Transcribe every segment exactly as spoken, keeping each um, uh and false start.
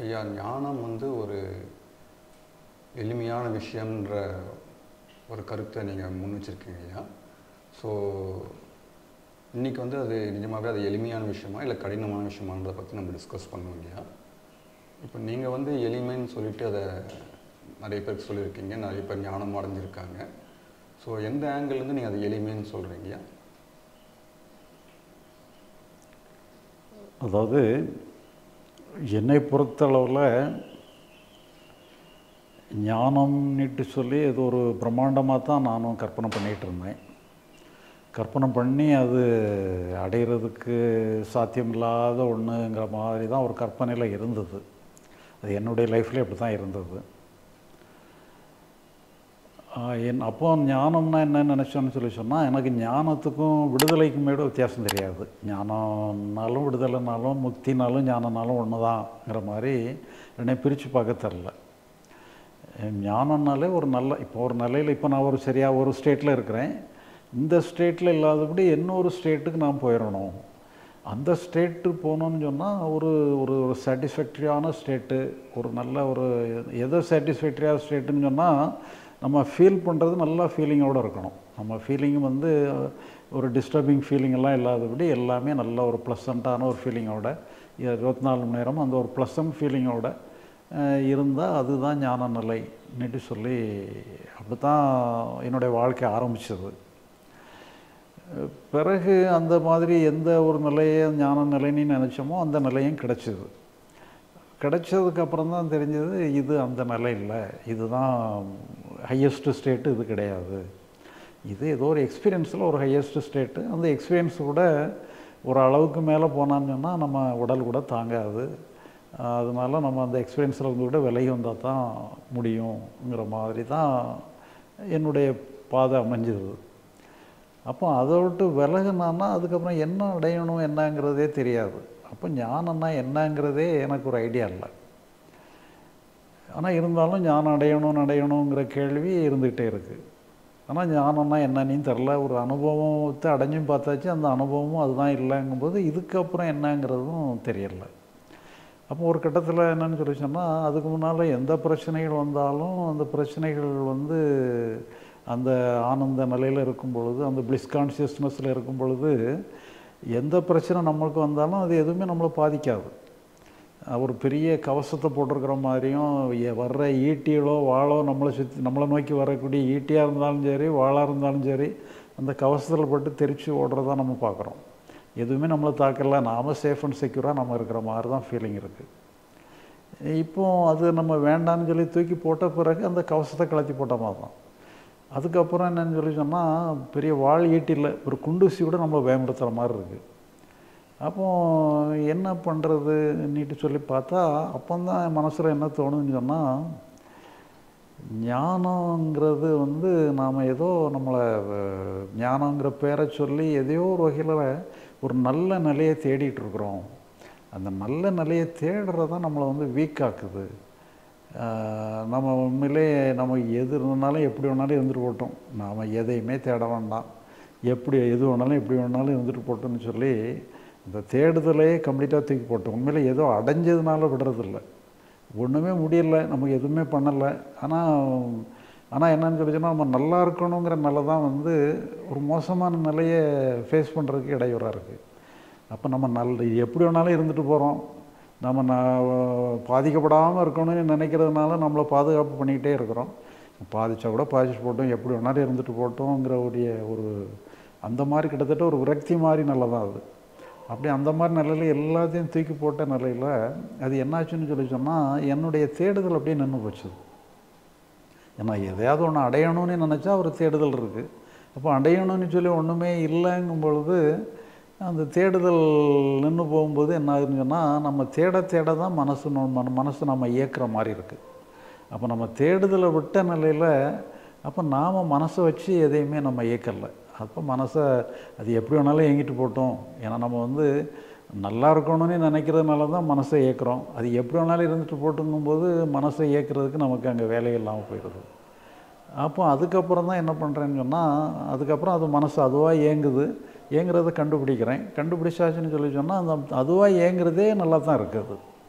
ஐயா, ஞானம் வந்து ஒரு எளிமையான விஷயம்ன்ற ஒரு கருத்தை நீங்கள் முன் வச்சுருக்கீங்க ஐயா. ஸோ இன்றைக்கி வந்து அது நிஜமாகவே அது எளிமையான விஷயமா இல்லை கடினமான விஷயமானதை பற்றி நம்ம டிஸ்கஸ் பண்ணுவோம் இல்லையா. இப்போ நீங்கள் வந்து எளிமைன்னு சொல்லிவிட்டு அதை நிறைய பேருக்கு சொல்லியிருக்கீங்க, நிறைய பேர் ஞானம் அடைஞ்சிருக்காங்க. ஸோ எந்த ஆங்கிள்லேருந்து நீங்கள் அது எளிமைன்னு சொல்கிறீங்க? அதாவது என்னை பொறுத்தளவில் ஞானம்னுட்டு சொல்லி அது ஒரு பிரம்மாண்டமாக தான் நானும் கற்பனை பண்ணிகிட்டு இருந்தேன். கற்பனை பண்ணி அது அடைகிறதுக்கு சாத்தியமில்லாத ஒன்றுங்கிற மாதிரி தான் ஒரு கற்பனையில் இருந்தது. அது என்னுடைய லைஃப்லேயே அப்படி தான் இருந்தது. என் அப்போ ஞானம்னா என்னன்னு நினச்சோன்னு சொல்லி சொன்னால், எனக்கு ஞானத்துக்கும் விடுதலைக்கும் மேலே வித்தியாசம் தெரியாது. ஞானம்னாலும் விடுதலைனாலும் முக்தினாலும் ஞானம்னாலும் ஒன்று தான்ங்கிற மாதிரி என்னை பிரித்து பார்க்க தெரில. ஞானம்னாலே ஒரு நல்ல இப்போ ஒரு நிலையில் இப்போ நான் ஒரு சரியாக ஒரு ஸ்டேட்டில் இருக்கிறேன். இந்த ஸ்டேட்டில் இல்லாதபடி இன்னொரு ஸ்டேட்டுக்கு நான் போயிடணும். அந்த ஸ்டேட்டு போகணுன்னு சொன்னால் ஒரு ஒரு ஒரு சாட்டிஸ்ஃபேக்டரியான ஸ்டேட்டு, ஒரு நல்ல ஒரு எதோ சாட்டிஸ்ஃபேக்டரியான ஸ்டேட்டுன்னு சொன்னால் நம்ம ஃபீல் பண்ணுறது நல்லா ஃபீலிங்கோடு இருக்கணும். நம்ம ஃபீலிங்கும் வந்து ஒரு டிஸ்டர்பிங் ஃபீலிங்கெல்லாம் இல்லாதபடி எல்லாமே நல்ல ஒரு ப்ளசண்ட்டான ஒரு ஃபீலிங்கோட இருபத்தி நாலு மணி நேரம் அந்த ஒரு ப்ளசன்ட் ஃபீலிங்கோட இருந்தால் அதுதான் ஞான நிலைன்னுட்டு சொல்லி அப்படி தான் என்னுடைய வாழ்க்கை ஆரம்பித்தது. பிறகு அந்த மாதிரி எந்த ஒரு நிலையை ஞான நிலைன்னு நினச்சோமோ அந்த நிலையும் கிடச்சிது. கிடைச்சதுக்கப்புறம் தான் தெரிஞ்சது இது அந்த நிலை இல்லை, இதுதான் ஹையஸ்ட்டு ஸ்டேட்டு, இது கிடையாது. இது ஏதோ ஒரு எக்ஸ்பீரியன்ஸில் ஒரு ஹையஸ்ட்டு ஸ்டேட்டு. அந்த எக்ஸ்பீரியன்ஸ் கூட ஒரு அளவுக்கு மேலே போனான்னு சொன்னால் நம்ம உடல் கூட தாங்காது. அதனால நம்ம அந்த எக்ஸ்பீரியன்ஸில் வந்து கூட விலகி வந்தால் தான் முடியுங்கிற மாதிரி தான் என்னுடைய பாதை அமைஞ்சது. அப்போ அதை விட்டு விலகுனான்னா அதுக்கப்புறம் என்ன அடையணும் என்னங்கிறதே தெரியாது. அப்போ ஞானம்னா என்னங்கிறதே எனக்கு ஒரு ஐடியா இல்லை. ஆனால் இருந்தாலும் ஞானம் அடையணும் அடையணுங்கிற கேள்வி இருந்துக்கிட்டே இருக்குது. ஆனால் ஞானம்னா என்னன்னு தெரில. ஒரு அனுபவத்தை அடைஞ்சும் பார்த்தாச்சு, அந்த அனுபவமும் அதுதான் இல்லைங்கும்போது இதுக்கப்புறம் என்னங்கிறதும் தெரியலை. அப்போ ஒரு கட்டத்தில் என்னென்னு சொல்லி சொன்னால், அதுக்கு முன்னால் எந்த பிரச்சனைகள் வந்தாலும் அந்த பிரச்சனைகள் வந்து அந்த ஆனந்த நிலையில் இருக்கும் பொழுது, அந்த பிளிஸ் கான்சியஸ்னஸில் இருக்கும் பொழுது எந்த பிரச்சனை நம்மளுக்கு வந்தாலும் அது எதுவுமே நம்மளை பாதிக்காது. ஒரு பெரிய கவசத்தை போட்டிருக்கிற மாதிரியும் வர்ற ஈட்டிகளோ வாழோ நம்மளை சுற்றி நம்மளை நோக்கி வரக்கூடிய ஈட்டியாக இருந்தாலும் சரி வாழாக இருந்தாலும் சரி அந்த கவசத்தில் பட்டு தெரித்து ஓடுறதா நம்ம பார்க்குறோம். எதுவுமே நம்மளை தாக்கலை, நாம் சேஃப் அண்ட் செக்யூராக நம்ம இருக்கிற மாதிரி தான் ஃபீலிங் இருக்குது. இப்போது அது நம்ம வேண்டான்னு சொல்லி தூக்கி போட்ட பிறகு அந்த கவசத்தை கலத்தி போட்ட மாதிரி தான். அதுக்கப்புறம் என்னென்னு சொல்லி சொன்னால், பெரிய வாழ் ஈட்டில் ஒரு குண்டூசி கூட நம்மளை பயமுறுத்துகிற மாதிரி இருக்குது. அப்போது என்ன பண்ணுறதுன்னுட்டு சொல்லி பார்த்தா, அப்போ தான் என் மனசில் என்ன தோணுதுன்னு சொன்னால், ஞானங்கிறது வந்து நாம் ஏதோ நம்மளை ஞானங்கிற பேரை சொல்லி எதையோ ஒரு வகையில் ஒரு நல்ல நிலையை தேடிகிட்டு இருக்கிறோம். அந்த நல்ல நிலையை தேடுறதான் நம்மளை வந்து வீக்காக்குது. நம்ம உண்மையிலே நம்ம எது இருந்தாலும் எப்படி வேணாலும் இருந்துட்டு போட்டோம், நாம் எதையுமே தேட வேண்டாம், எப்படி எது வேணாலும் எப்படி வேணாலும் இருந்துட்டு போட்டோம்னு சொல்லி இந்த தேடுதலையே கம்ப்ளீட்டாக தூக்கி போட்டோம். உண்மையிலே ஏதோ அடைஞ்சதுனால விடுறதில்ல, ஒன்றுமே முடியலை, நமக்கு எதுவுமே பண்ணலை. ஆனால் ஆனால் என்னன்னு சொல்லிச்சுன்னா, நம்ம நல்லா இருக்கணுங்கிற நிலை தான் வந்து ஒரு மோசமான நிலையை ஃபேஸ் பண்ணுறதுக்கு இடையூறாக இருக்குது. அப்போ நம்ம நல்ல எப்படி வேணாலும் இருந்துட்டு போகிறோம், நம்ம நான் பாதிக்கப்படாமல் இருக்கணும்னு நினைக்கிறதுனால நம்மளை பாதுகாப்பு பண்ணிக்கிட்டே இருக்கிறோம். பாதித்தா கூட பாதிச்சு போட்டோம், எப்படி வேணாலும் இருந்துட்டு போட்டோங்கிற உடைய ஒரு அந்த மாதிரி கிட்டத்தட்ட ஒரு விரக்தி மாதிரி நிலை தான் அது. அப்படி அந்த மாதிரி நிலையில் எல்லாத்தையும் தூக்கி போட்ட நிலையில் அது என்னாச்சுன்னு சொல்லி சொன்னால், என்னுடைய தேடுதல் அப்படியே நின்று போச்சு. ஏன்னா எதையாவது ஒன்று அடையணும்னு நினச்சா ஒரு தேடுதல் இருக்குது. அப்போ அடையணும்னு சொல்லி ஒன்றுமே இல்லைங்கும் பொழுது அந்த தேடுதல் நின்று போகும்போது என்ன ஆகுதுன்னு சொன்னால், நம்ம தேட தேட தான் மனசு மனசு நம்ம இயக்குற மாதிரி இருக்குது. அப்போ நம்ம தேடுதலை விட்ட நிலையில் அப்போ நாம் மனசை வச்சு எதையுமே நம்ம இயக்கலை. அப்போ மனசை அது எப்படி வேணாலும் இயங்கிட்டு போட்டோம். ஏன்னா நம்ம வந்து நல்லா இருக்கணும்னு நினைக்கிறதுனால தான் மனசை இயக்குறோம். அது எப்படி வேணாலும் இருந்துட்டு போட்டுங்கும்போது மனசை இயக்கிறதுக்கு நமக்கு அங்கே வேலை இல்லாமல் போயிடுது. அப்போ அதுக்கப்புறம் தான் என்ன பண்ணுறேன்னு சொன்னால், அதுக்கப்புறம் அது மனசு அதுவாக இயங்குது, இயங்குறதை கண்டுபிடிக்கிறேன். கண்டுபிடிச்சாச்சுன்னு சொல்லி சொன்னால் அந்த அதுவாக இயங்குறதே நல்லா தான் இருக்குது.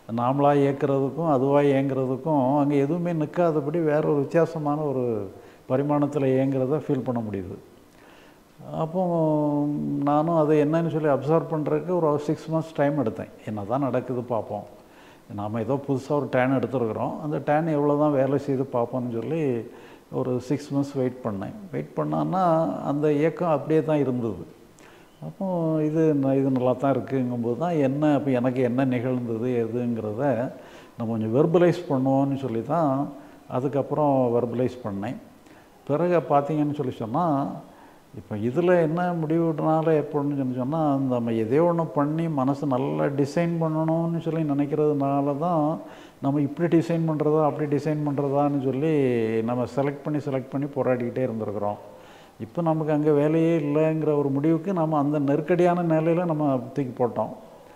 நாமளாக இயக்கிறதுக்கும் அதுவாக இயங்கிறதுக்கும் அங்கே எதுவுமே நிற்காதபடி வேற ஒரு வித்தியாசமான ஒரு பரிமாணத்தில் இயங்கிறத ஃபீல் பண்ண முடியுது. அப்போ நானும் அதை என்னன்னு சொல்லி அப்சர்வ் பண்ணுறதுக்கு ஒரு சிக்ஸ் மந்த்ஸ் டைம் எடுத்தேன். என்ன தான் நடக்குது பார்ப்போம், நாம் ஏதோ புதுசாக ஒரு டேன் எடுத்துருக்குறோம், அந்த டேன் எவ்வளோ தான் வேலை செய்து பார்ப்போம்னு சொல்லி ஒரு சிக்ஸ் மந்த்ஸ் வெயிட் பண்ணேன். வெயிட் பண்ணான்னா அந்த இயக்கம் அப்படியே தான் இருந்தது. அப்போது இது இது நல்லா தான் இருக்குங்கும்போது தான் என்ன அப்போ எனக்கு என்ன நிகழ்ந்தது எதுங்கிறத நம்ம கொஞ்சம் வெர்பலைஸ் பண்ணுவோன்னு சொல்லி தான் அதுக்கப்புறம் வெர்பலைஸ் பண்ணேன். பிறகு பார்த்தீங்கன்னு சொல்லி சொன்னால் இப்போ இதில் என்ன முடிவுனால ஏற்படணும்னு சொல்லி சொன்னால் நம்ம எதையோ ஒன்று பண்ணி மனசு நல்லா டிசைன் பண்ணணும்னு சொல்லி நினைக்கிறதுனால தான் நம்ம இப்படி டிசைன் பண்ணுறதா அப்படி டிசைன் பண்ணுறதான்னு சொல்லி நம்ம செலக்ட் பண்ணி செலக்ட் பண்ணி போராடிக்கிட்டே இருந்திருக்கிறோம். இப்போ நமக்கு அங்கே வேலையே இல்லைங்கிற ஒரு முடிவுக்கு நம்ம அந்த நெருக்கடியான நிலையில் நம்ம தூக்கி போட்டோம்.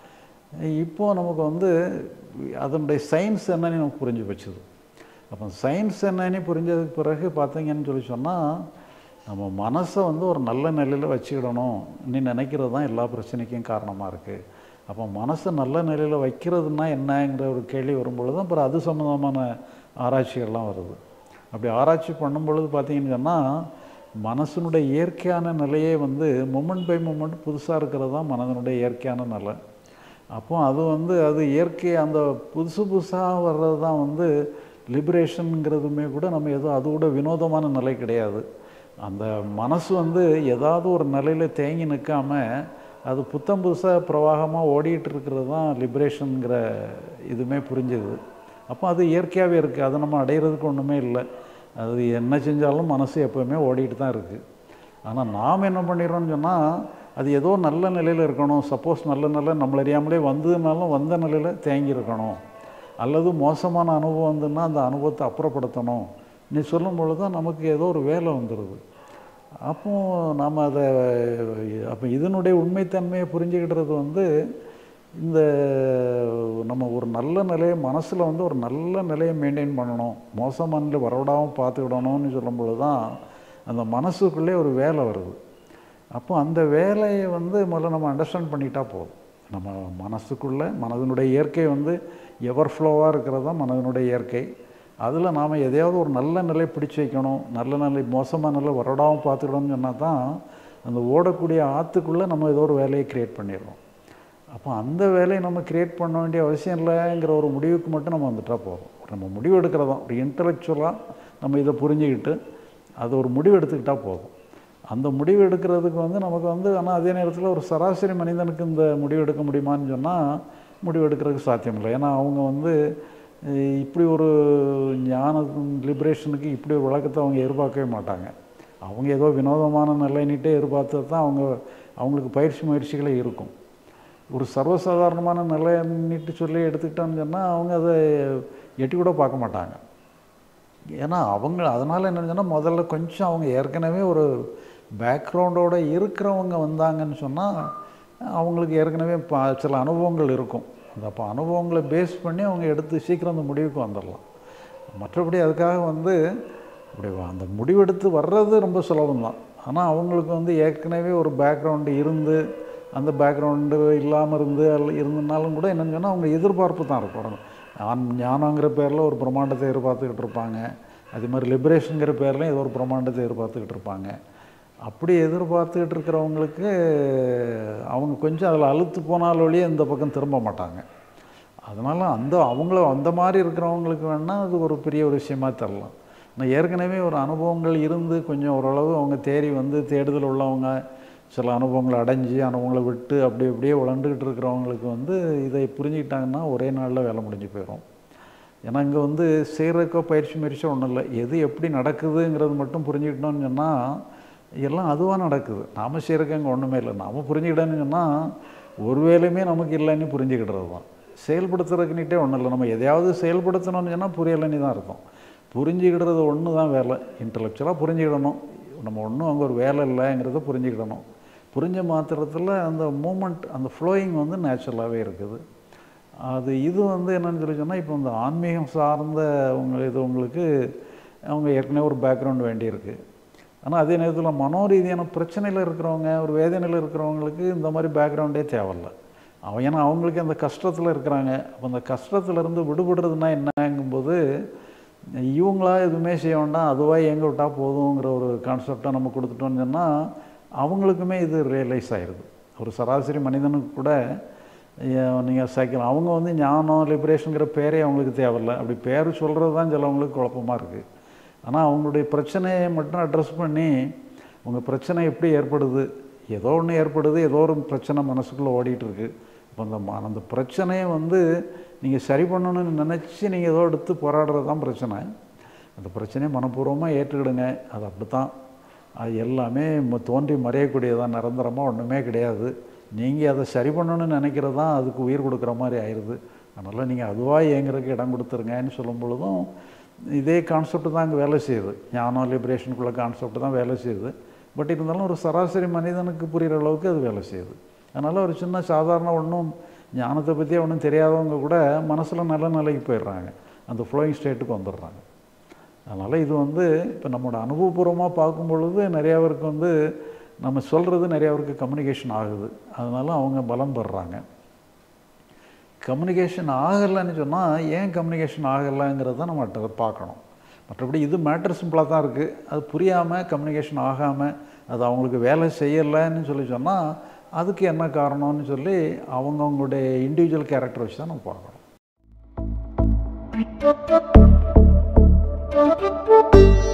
இப்போது நமக்கு வந்து அதனுடைய சயின்ஸ் என்னன்னு நமக்கு புரிஞ்சு வச்சுது. அப்போ சயின்ஸ் என்னன்னு புரிஞ்சதுக்கு பிறகு பார்த்தீங்கன்னு சொல்லி சொன்னால் நம்ம மனசை வந்து ஒரு நல்ல நிலையில் வச்சுக்கிடணும் நீ நினைக்கிறது தான் எல்லா பிரச்சனைக்கும் காரணமாக இருக்குது. அப்போ மனசை நல்ல நிலையில் வைக்கிறதுனா என்னங்கிற ஒரு கேள்வி வரும்பொழுது தான் அப்புறம் அது சம்மந்தமான ஆராய்ச்சிகள்லாம் வருது. அப்படி ஆராய்ச்சி பண்ணும் பொழுது பார்த்தீங்கன்னு சொன்னால் மனசனுடைய இயற்கையான நிலையே வந்து மொமெண்ட் பை மொமெண்ட் புதுசாக இருக்கிறது தான் மனதனுடைய இயற்கையான நிலை. அப்போ அது வந்து அது இயற்கை அந்த புதுசு புதுசாக வர்றது தான் வந்து லிபரேஷனுங்கிறதுமே கூட நம்ம ஏதோ அது கூட வினோதமான நிலை கிடையாது. அந்த மனசு வந்து ஏதாவது ஒரு நிலையில் தேங்கி நிற்காமல் அது புத்தம் புதுசாக பிரவாகமாக ஓடிட்டு இருக்கிறது தான் லிபரேஷனுங்கிற இதுவுமே புரிஞ்சுது. அப்போ அது இயற்கையாகவே இருக்குது, அதை நம்ம அடையிறதுக்கு ஒன்றுமே இல்லை. அது என்ன செஞ்சாலும் மனசு எப்போவுமே ஓடிட்டு தான் இருக்குது. ஆனால் நாம் என்ன பண்ணிடுறோம்னு சொன்னால் அது ஏதோ நல்ல நிலையில் இருக்கணும், சப்போஸ் நல்ல நிலை நம்மள அறியாமலே வந்ததுனாலும் வந்த நிலையில் தேங்கி இருக்கணும், அல்லது மோசமான அனுபவம் வந்துன்னா அந்த அனுபவத்தை அப்புறப்படுத்தணும் நீ சொல்லும் பொழுது தான் நமக்கு ஏதோ ஒரு வேலை வந்துடுது. அப்போது நாம் அதை அப்போ இதனுடைய உண்மைத்தன்மையை புரிஞ்சுக்கிட்டது வந்து இந்த நம்ம ஒரு நல்ல நிலையை மனசில் வந்து ஒரு நல்ல நிலையை மெயின்டைன் பண்ணணும், மோசமான நிலை வரவிடாமல் பார்த்துக்கிடணும்னு சொல்லும் பொழுது தான் அந்த மனசுக்குள்ளே ஒரு வேலை வருது. அப்போ அந்த வேலையை வந்து முதல்ல நம்ம அண்டர்ஸ்டாண்ட் பண்ணிட்டா போதும். நம்ம மனசுக்குள்ளே மனதினுடைய இயற்கை வந்து எவர் ஃப்ளோவாக இருக்கிறது தான் மனதினுடைய இயற்கை. அதில் நாம் எதையாவது ஒரு நல்ல நிலை பிடிச்சி வைக்கணும், நல்ல நிலை மோசமான நிலை வரடாமல் பார்த்துக்கணும்னு சொன்னால் தான் அந்த ஓடக்கூடிய ஆற்றுக்குள்ளே நம்ம ஏதோ ஒரு வேலையை க்ரியேட் பண்ணிடுறோம். அப்போ அந்த வேலையை நம்ம க்ரியேட் பண்ண வேண்டிய அவசியம் இல்லைங்கிற ஒரு முடிவுக்கு மட்டும் நம்ம வந்துட்டால் போதும். நம்ம முடிவு எடுக்கிறதான் ஒரு இன்டலெக்சுவலாக நம்ம இதை புரிஞ்சுக்கிட்டு அது ஒரு முடிவு எடுத்துக்கிட்டால் போதும். அந்த முடிவு எடுக்கிறதுக்கு வந்து நமக்கு வந்து ஆனால் அதே நேரத்தில் ஒரு சராசரி மனிதனுக்கு இந்த முடிவு எடுக்க முடியுமான்னு சொன்னால் முடிவு எடுக்கிறதுக்கு சாத்தியம் இல்லை. ஏன்னா அவங்க வந்து இப்படி ஒரு ஞான லிபரேஷனுக்கு இப்படி ஒரு விளக்கத்தை அவங்க எதிர்பார்க்கவே மாட்டாங்க. அவங்க ஏதோ வினோதமான நிலைன்னுட்டே எதிர்பார்த்தது தான் அவங்க அவங்களுக்கு பயிற்சி முயற்சிகளே இருக்கும். ஒரு சர்வசாதாரணமான நிலைன்னுட்டு சொல்லி எடுத்துக்கிட்டோன்னு சொன்னால் அவங்க அதை எட்டி கூட பார்க்க மாட்டாங்க. ஏன்னா அவங்க அதனால் என்னன்னு சொன்னால் முதல்ல கொஞ்சம் அவங்க ஏற்கனவே ஒரு பேக்ரவுண்டோடு இருக்கிறவங்க வந்தாங்கன்னு சொன்னால் அவங்களுக்கு ஏற்கனவே ப சில அனுபவங்கள் இருக்கும். அந்த அப்போ அனுபவங்களை பேஸ் பண்ணி அவங்க எடுத்து சீக்கிரம் அந்த முடிவுக்கு வந்துடலாம். மற்றபடி அதுக்காக வந்து இப்படி அந்த முடிவெடுத்து வர்றது ரொம்ப சுலபம்தான். ஆனால் அவங்களுக்கு வந்து ஏற்கனவே ஒரு பேக்ரவுண்டு இருந்து அந்த பேக்ரவுண்டு இல்லாமல் இருந்து அல்ல இருந்தனாலும் கூட என்னென்னு சொன்னால் அவங்க எதிர்பார்ப்பு தான் இருக்கும். ஆன் ஞானங்கிற பேரில் ஒரு பிரம்மாண்டத்தை எதிர்பார்த்துக்கிட்டு இருப்பாங்க, அதே மாதிரி லிபரேஷனுங்கிற பேர்லையும் ஏதோ ஒரு பிரம்மாண்டத்தை எதிர்பார்த்துக்கிட்டு இருப்பாங்க. அப்படி எதிர்பார்த்துக்கிட்டு இருக்கிறவங்களுக்கு அவங்க கொஞ்சம் அதில் அழுத்து போனால் ஒழிய இந்த பக்கம் திரும்ப மாட்டாங்க. அதனால் அந்த அவங்கள அந்த மாதிரி இருக்கிறவங்களுக்கு வேணால் அது ஒரு பெரிய ஒரு விஷயமாக தரலாம். ஆனால் ஏற்கனவே ஒரு அனுபவங்கள் இருந்து கொஞ்சம் ஓரளவு அவங்க தேறி வந்து தேடுதல் உள்ளவங்க, சில அனுபவங்களை அடைஞ்சி அனுபவங்களை விட்டு அப்படி அப்படியே உழண்டுக்கிட்டு இருக்கிறவங்களுக்கு வந்து இதை புரிஞ்சுக்கிட்டாங்கன்னா ஒரே நாளில் வேலை முடிஞ்சு போயிடும். ஏன்னா இங்கே வந்து செய்கிறக்கோ பயிற்சி முயற்சியோ ஒன்றும் இல்லை, எது எப்படி நடக்குதுங்கிறது மட்டும் புரிஞ்சுக்கிட்டோன்னு சொன்னால் எல்லாம் அதுவாக நடக்குது. நாம் செய்கிறக்கு அங்கே ஒன்றுமே இல்லை. நாம் புரிஞ்சுக்கிட்டோன்னு சொன்னால் ஒரு வேலையுமே நமக்கு இல்லைன்னு புரிஞ்சுக்கிட்டது தான். செயல்படுத்துறதுக்குன்னுட்டே ஒன்றும் இல்லை. நம்ம எதையாவது செயல்படுத்தணும்னு சொன்னால் புரியலைன்னு தான் அர்த்தம். புரிஞ்சுக்கிடுறது ஒன்று தான் வேலை. இன்டலெக்சுவலாக புரிஞ்சுக்கிடணும், நம்ம ஒன்றும் அங்கே ஒரு வேலை இல்லைங்கிறத புரிஞ்சுக்கிடணும். புரிஞ்ச மாத்திரத்தில் அந்த மூமெண்ட் அந்த ஃப்ளோயிங் வந்து நேச்சுரலாகவே இருக்குது. அது இது வந்து என்னென்னு சொல்லி சொன்னால் இப்போ இந்த ஆன்மீகம் சார்ந்த அவங்க இது உங்களுக்கு அவங்க ஏற்கனவே ஒரு பேக்ரவுண்ட் வேண்டியிருக்கு. ஆனால் அதே நேரத்தில் மனோரீதியான பிரச்சனையில் இருக்கிறவங்க ஒரு வேதனையில் இருக்கிறவங்களுக்கு இந்த மாதிரி பேக்ரவுண்டே தேவையில்லை. அவன் ஏன்னா அவங்களுக்கு அந்த கஷ்டத்தில் இருக்கிறாங்க. அப்போ அந்த கஷ்டத்துலேருந்து விடுபடுறதுனா என்னங்கும்போது இவங்களா எதுவுமே செய்ய வேண்டாம், அதுவாக எங்கே விட்டால் போதுங்கிற ஒரு கான்செப்டை நம்ம கொடுத்துட்டோன்னு சொன்னால் அவங்களுக்குமே இது ரியலைஸ் ஆகிடுது. ஒரு சராசரி மனிதனுக்கு கூட நீங்கள் சைக்கிள் அவங்க வந்து ஞானம் லிபரேஷனுங்கிற பேரே அவங்களுக்கு தேவையில்லை. அப்படி பேர் சொல்கிறது தான் சிலவங்களுக்கு குழப்பமாக இருக்குது. ஆனால் அவங்களுடைய பிரச்சனையை மட்டும் அட்ரஸ் பண்ணி உங்கள் பிரச்சனை எப்படி ஏற்படுது, ஏதோ ஒன்று ஏற்படுது, ஏதோ ஒரு பிரச்சனை மனசுக்குள்ளே ஓடிட்டுருக்கு. இப்போ அந்த அந்த பிரச்சனையை வந்து நீங்கள் சரி பண்ணணும்னு நினச்சி நீங்கள் ஏதோ எடுத்து போராடுறது தான் பிரச்சனை. அந்த பிரச்சனையை மனப்பூர்வமாக ஏற்றுக்கிடுங்க. அது அப்படி தான், அது எல்லாமே தோன்றி மறையக்கூடியதான், நிரந்தரமாக ஒன்றுமே கிடையாது. நீங்கள் அதை சரி பண்ணணும்னு நினைக்கிறது தான் அதுக்கு உயிர் கொடுக்குற மாதிரி ஆயிடுது. அதனால் நீங்கள் அதுவாக இயங்குறதுக்கு இடம் கொடுத்துருங்கன்னு சொல்லும் பொழுதும் இதே கான்செப்ட் தான் அங்கே வேலை செய்யுது. ஞானம் லிபரேஷனுக்குள்ள கான்செப்ட் தான் வேலை செய்யுது. பட் இருந்தாலும் ஒரு சராசரி மனிதனுக்கு புரிகிற அளவுக்கு அது வேலை செய்யுது. அதனால் ஒரு சின்ன சாதாரண ஒன்றும் ஞானத்தை பற்றி ஒன்றும் தெரியாதவங்க கூட மனசில் நல்ல நிலைக்கு போயிடுறாங்க, அந்த ஃப்ளோயிங் ஸ்டேட்டுக்கு வந்துடுறாங்க. அதனால் இது வந்து இப்போ நம்மளோட அனுபவபூர்வமாக பார்க்கும் பொழுது நிறையா பேருக்கு வந்து நம்ம சொல்கிறது நிறையா பேருக்கு கம்யூனிகேஷன் ஆகுது. அதனால் அவங்க பலம் பெறுறாங்க. கம்யூனிகேஷன் ஆகலைன்னு சொன்னால் ஏன் கம்யூனிகேஷன் ஆகலைங்கிறத நம்ம பார்க்கணும். மற்றபடி இது மேட்டர் சிம்பிளாக தான் இருக்குது. அது புரியாமல் கம்யூனிகேஷன் ஆகாமல் அது அவங்களுக்கு வேலை செய்யலைன்னு சொல்லி சொன்னால் அதுக்கு என்ன காரணம்னு சொல்லி அவங்கவுங்களுடைய இண்டிவிஜுவல் கேரக்டர் வச்சு தான் நம்ம பார்க்கணும்.